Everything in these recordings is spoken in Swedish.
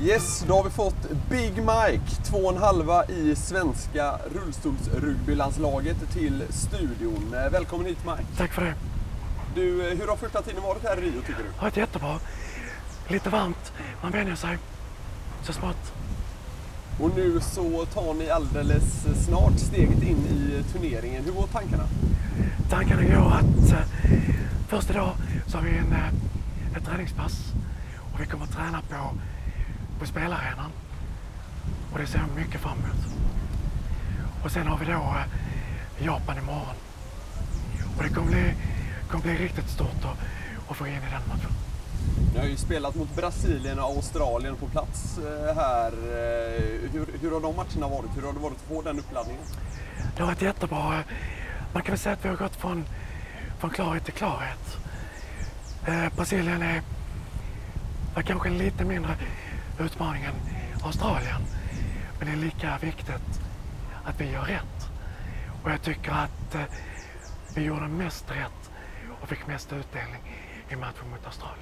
Yes, då har vi fått Big Mike, 2,5 i svenska rullstolsrugbylandslaget till studion. Välkommen hit Mike. Tack för det. Du, hur har första tiden varit här i Rio tycker du? Ja, jättebra. Lite varmt, man vänjer sig så smått. Och nu så tar ni alldeles snart steget in i turneringen. Hur går tankarna? Tankarna går att först idag så har vi ett träningspass och vi kommer att träna på spelarenan. Och det ser jag mycket fram emot. Och sen har vi då Japan imorgon. Och det kommer bli riktigt stort att få in i den matchen. Ni har ju spelat mot Brasilien och Australien på plats här. Hur har de matcherna varit? Hur har det varit att få den uppladdningen? Det har varit jättebra. Man kan väl säga att vi har gått från klarhet till klarhet. Brasilien var kanske en lite mindre utmaning än Australien. Men det är lika viktigt att vi gör rätt. Och jag tycker att vi gjorde mest rätt och fick mest utdelning i matchen mot Australien.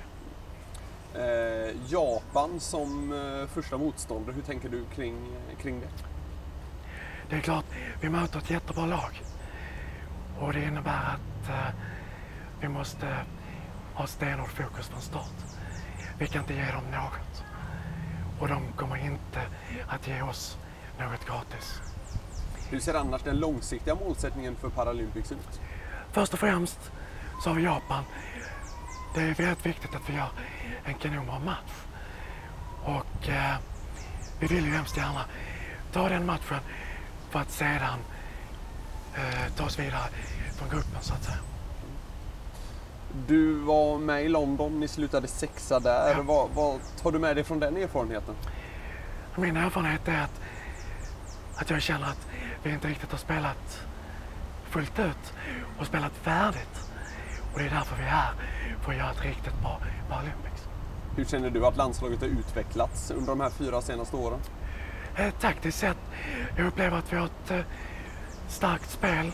Japan som första motståndare, hur tänker du kring det? Det är klart, vi möter ett jättebra lag. Och det innebär att vi måste ha stenhård fokus från start. Vi kan inte ge dem något. Och de kommer inte att ge oss något gratis. Hur ser annars den långsiktiga målsättningen för Paralympics ut? Först och främst så har vi Japan. Det är väldigt viktigt att vi gör en kanonbra match. Och vi vill ju hemskt gärna ta den matchen för att sedan ta oss vidare från gruppen så att säga. Du var med i London, ni slutade 6:a där. Ja. Vad tar du med dig från den erfarenheten? Min erfarenhet är att jag känner att vi inte riktigt har spelat fullt ut och spelat färdigt. Och det är därför vi är här, för att göra ett riktigt bra Paralympics. Hur känner du att landslaget har utvecklats under de här 4 senaste åren? Taktiskt sett, jag upplever att vi har ett starkt spel.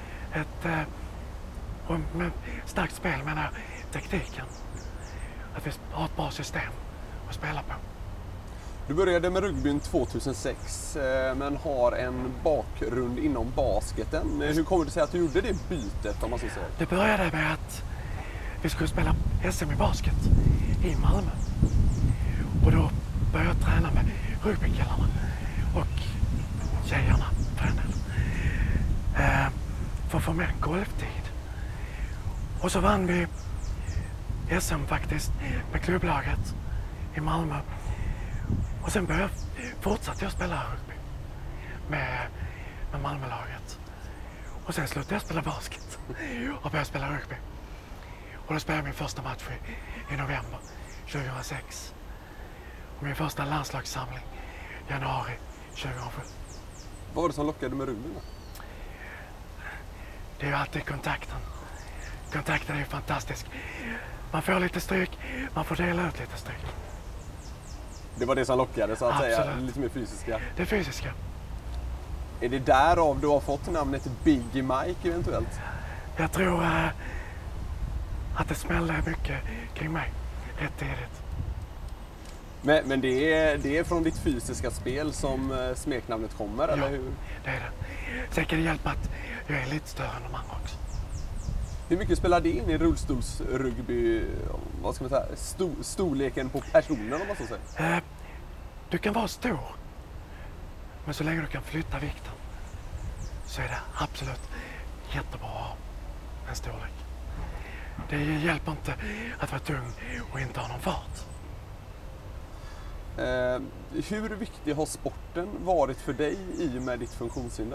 Och med starkt spel menar jag taktiken. Att vi har ett bra system att spela på. Du började med rugbyn 2006 men har en bakgrund inom basketen. Hur kommer det sig att du gjorde det bytet om man så säger? Det började med att vi skulle spela SM i basket i Malmö. Och då började jag träna med rugbykillarna och tjejerna för den delen. För att få mer golftid. Och så vann vi SM faktiskt med klubblaget i Malmö. Och sen fortsatte jag spela rugby med Malmölaget. Och sen slutade jag spela basket och började spela rugby. Och då spelade jag min första match i november 2006. Och min första landslagssamling januari 2007. Vad var det som lockade med rugbyn då? Det är ju alltid kontakten. Kontakten är ju fantastisk. Man får lite stryk, man får dela ut lite stryk. Det var det som lockade så att Absolut. säga, lite mer fysiska. Det fysiska. Är det därav du har fått namnet Big Mike eventuellt? Jag tror att det smällde mycket kring mig rätt tidigt. Men det är från ditt fysiska spel som smeknamnet kommer, Ja, eller hur? Det är det. Sen kan det hjälpa att jag är lite större än de andra också. Hur mycket spelar det in i rullstolsrugby, vad ska man säga, storleken på personen om man så säger? Du kan vara stor, men så länge du kan flytta vikten så är det absolut jättebra att ha en storlek. Det hjälper inte att vara tung och inte ha någon fart. Hur viktig har sporten varit för dig i och med ditt funktionshinder?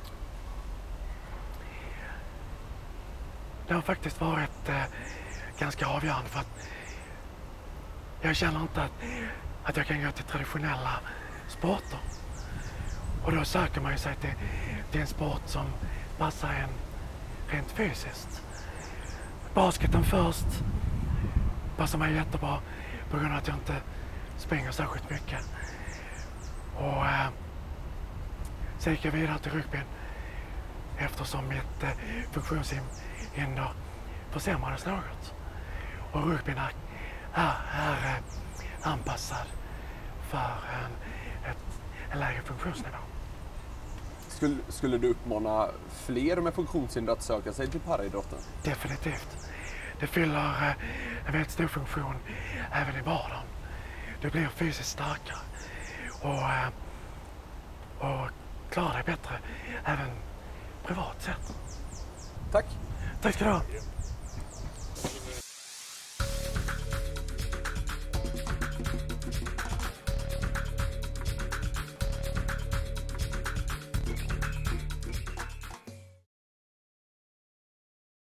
Det har faktiskt varit ganska avgörande för att jag känner inte att jag kan gå till traditionella sporter. Och då söker man ju sig till en sport som passar en rent fysiskt. Basketen först passar mig jättebra på grund av att jag inte springer särskilt mycket. Och sen gick jag vidare till rugbyn eftersom mitt funktionshinder försämrades något. Och rugbyn är anpassad för en lägre funktionsnivå. Skulle du uppmana fler med funktionshinder att söka sig till paraidrotten? Definitivt. Det fyller en väldigt stor funktion även i vardagen. Du blir fysiskt starkare och klarar dig bättre även privat sett. Tack! Tack ska du ha!